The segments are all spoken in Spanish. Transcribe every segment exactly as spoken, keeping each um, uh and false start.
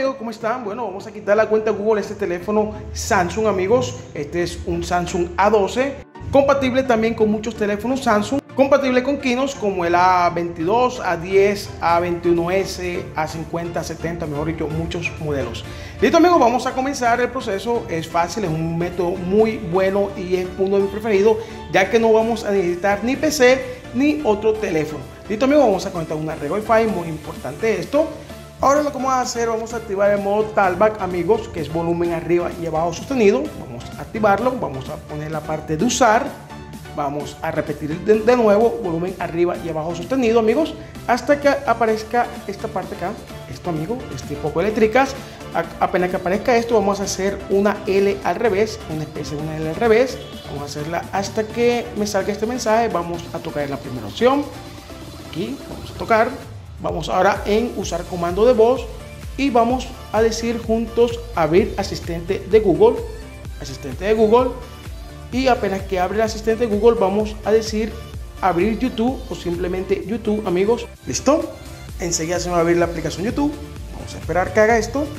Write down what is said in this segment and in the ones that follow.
amigos, ¿cómo están? Bueno, vamos a quitar la cuenta Google a este teléfono Samsung, amigos. Este es un Samsung A doce, compatible también con muchos teléfonos Samsung, compatible con Kinos como el A veintidós, A diez, A veintiuno S, A cincuenta, A setenta, mejor dicho, muchos modelos. Listo, amigos, vamos a comenzar el proceso. Es fácil, es un método muy bueno y es uno de mis preferidos, ya que no vamos a necesitar ni P C ni otro teléfono. Listo, amigos, vamos a conectar una red Wi-Fi, muy importante esto. Ahora lo que vamos a hacer, vamos a activar el modo Talkback, amigos, que es volumen arriba y abajo sostenido. Vamos a activarlo, vamos a poner la parte de usar, vamos a repetir de, de nuevo, volumen arriba y abajo sostenido, amigos, hasta que aparezca esta parte acá, esto, amigos, este poco eléctricas. A, apenas que aparezca esto, vamos a hacer una L al revés, una especie de una L al revés. Vamos a hacerla hasta que me salga este mensaje. Vamos a tocar la primera opción, aquí, vamos a tocar. Vamos ahora en usar comando de voz y vamos a decir juntos abrir asistente de Google, asistente de Google, y apenas que abre el asistente de Google vamos a decir abrir YouTube o simplemente YouTube, amigos. Listo, enseguida se va a abrir la aplicación YouTube. Vamos a esperar que haga esto.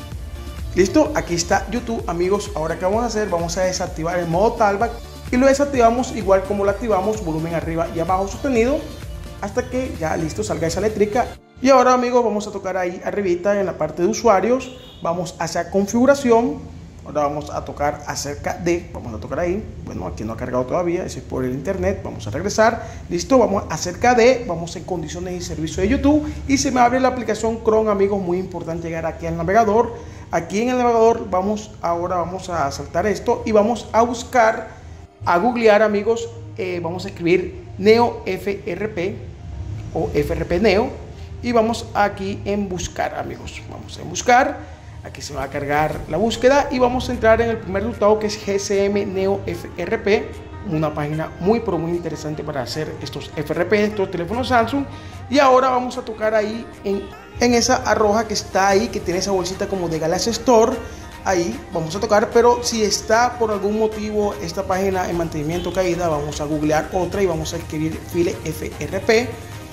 Listo, aquí está YouTube, amigos. Ahora, ¿qué vamos a hacer? Vamos a desactivar el modo Talkback y lo desactivamos igual como lo activamos, volumen arriba y abajo sostenido, hasta que ya listo salga esa eléctrica. Y ahora, amigos, vamos a tocar ahí arribita en la parte de usuarios, vamos hacia configuración. Ahora vamos a tocar acerca de, vamos a tocar ahí, bueno, aquí no ha cargado todavía, ese es por el internet. Vamos a regresar, listo, vamos acerca de, vamos en condiciones y servicio de YouTube y se me abre la aplicación Chrome, amigos. Muy importante llegar aquí al navegador. Aquí en el navegador vamos, ahora vamos a saltar esto y vamos a buscar, a googlear, amigos. Eh, vamos a escribir Neo F R P o F R P Neo y vamos aquí en buscar, amigos. Vamos a buscar, aquí se va a cargar la búsqueda y vamos a entrar en el primer resultado, que es G C M Neo F R P, una página muy pero muy interesante para hacer estos F R P, estos teléfonos Samsung. Y ahora vamos a tocar ahí en, en esa roja que está ahí, que tiene esa bolsita como de Galaxy Store. Ahí vamos a tocar, pero si está por algún motivo esta página en mantenimiento caída, vamos a googlear otra y vamos a escribir file F R P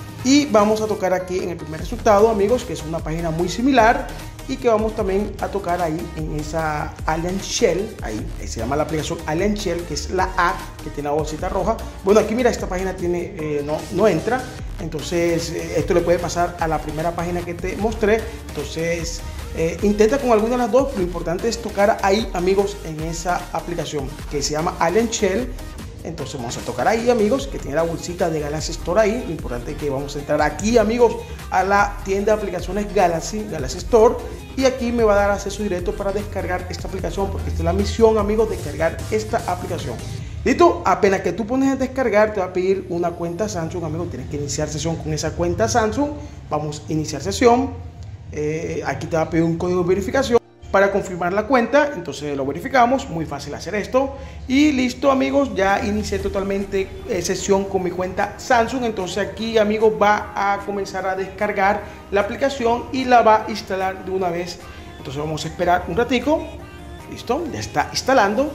y vamos a tocar aquí en el primer resultado, amigos, que es una página muy similar y que vamos también a tocar ahí en esa Alien Shell. Ahí, ahí se llama la aplicación Alien Shell, que es la A que tiene la bolsita roja. Bueno, aquí mira, esta página tiene eh, no, no entra, entonces eh, esto le puede pasar a la primera página que te mostré. Entonces Eh, intenta con alguna de las dos. Lo importante es tocar ahí, amigos, en esa aplicación que se llama Alien Shell. Entonces vamos a tocar ahí, amigos, que tiene la bolsita de Galaxy Store ahí. Lo importante es que vamos a entrar aquí, amigos, a la tienda de aplicaciones Galaxy, Galaxy Store, y aquí me va a dar acceso directo para descargar esta aplicación, porque esta es la misión, amigos, descargar esta aplicación. Listo, apenas que tú pones a descargar te va a pedir una cuenta Samsung, amigos. Tienes que iniciar sesión con esa cuenta Samsung. Vamos a iniciar sesión. Eh, aquí te va a pedir un código de verificación para confirmar la cuenta, entonces lo verificamos. Muy fácil hacer esto y listo, amigos, ya inicié totalmente eh, sesión con mi cuenta Samsung. Entonces aquí, amigos, va a comenzar a descargar la aplicación y la va a instalar de una vez. Entonces vamos a esperar un ratico. Listo, ya está instalando.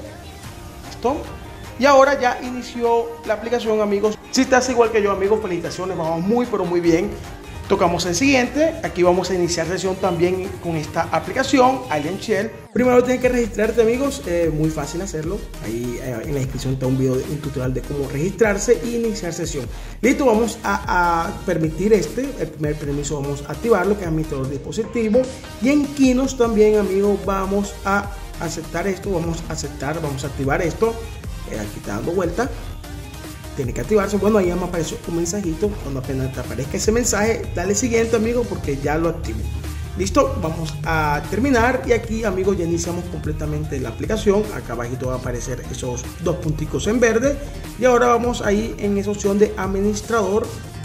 Listo, y ahora ya inició la aplicación, amigos. Si estás igual que yo, amigos, felicitaciones, vamos muy pero muy bien. Tocamos en siguiente, aquí vamos a iniciar sesión también con esta aplicación Alien Shell. Primero tienes que registrarte, amigos, eh, muy fácil hacerlo. Ahí eh, en la descripción está un video, de, un tutorial de cómo registrarse e iniciar sesión. Listo, vamos a, a permitir este, el primer permiso vamos a activarlo, que es administrador de dispositivo. Y en Kinos también, amigos, vamos a aceptar esto, vamos a aceptar, vamos a activar esto. Eh, aquí está dando vuelta. Tiene que activarse. Bueno, ahí ya me apareció un mensajito. Cuando apenas te aparezca ese mensaje, dale siguiente, amigo, porque ya lo activo. Listo, vamos a terminar y aquí, amigos, ya iniciamos completamente la aplicación. Acá abajito va a aparecer esos dos punticos en verde y ahora vamos ahí en esa opción de administrador.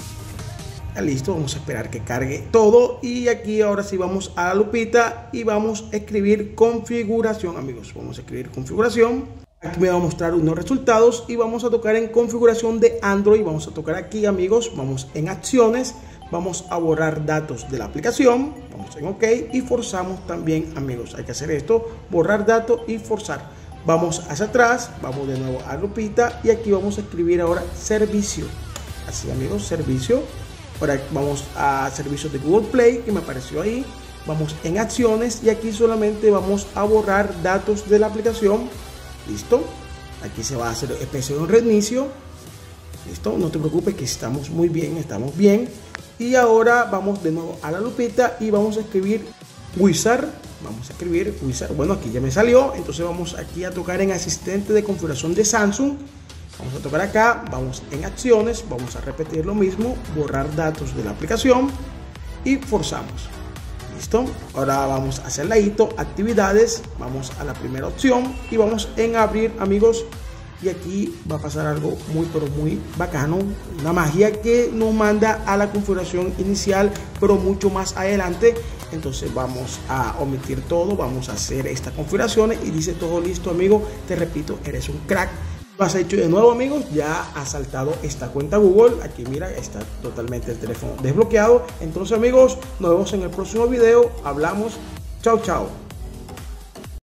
Ya listo, vamos a esperar que cargue todo y aquí ahora sí vamos a la lupita y vamos a escribir configuración, amigos. Vamos a escribir configuración. Aquí me va a mostrar unos resultados y vamos a tocar en configuración de Android. Vamos a tocar aquí, amigos, vamos en acciones, vamos a borrar datos de la aplicación, vamos en OK y forzamos también, amigos. Hay que hacer esto, borrar datos y forzar. Vamos hacia atrás, vamos de nuevo a lupita y aquí vamos a escribir ahora servicio. Así, amigos, servicio. Ahora vamos a servicios de Google Play, que me apareció ahí. vamos en acciones y aquí solamente vamos a borrar datos de la aplicación. Listo, aquí se va a hacer especie de un reinicio. Listo, no te preocupes que estamos muy bien, estamos bien. Y ahora vamos de nuevo a la lupita y vamos a escribir Wizard. Vamos a escribir Wizard. Bueno, aquí ya me salió. Entonces vamos aquí a tocar en asistente de configuración de Samsung. Vamos a tocar acá, vamos en acciones, vamos a repetir lo mismo, borrar datos de la aplicación y forzamos. Listo. Ahora vamos a hacer ladito, actividades, vamos a la primera opción y vamos en abrir, amigos. Y aquí va a pasar algo muy pero muy bacano, una magia que nos manda a la configuración inicial, pero mucho más adelante. Entonces vamos a omitir todo, vamos a hacer estas configuraciones y dice todo listo, amigo. Te repito, eres un crack. Lo has hecho de nuevo, amigos, ya has saltado esta cuenta Google. Aquí mira, está totalmente el teléfono desbloqueado. Entonces, amigos, nos vemos en el próximo video. Hablamos. Chao, chao.